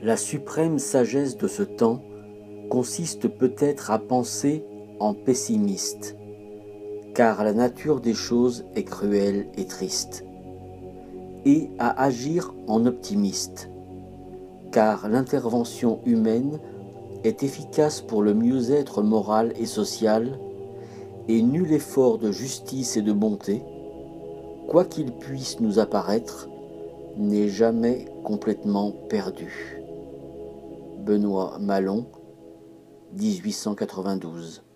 La suprême sagesse de ce temps consiste peut-être à penser en pessimiste, car la nature des choses est cruelle et triste, et à agir en optimiste, car l'intervention humaine est efficace pour le mieux-être moral et social, et nul effort de justice et de bonté, quoi qu'il puisse nous apparaître, n'est jamais complètement perdu. Benoît Malon, 1892.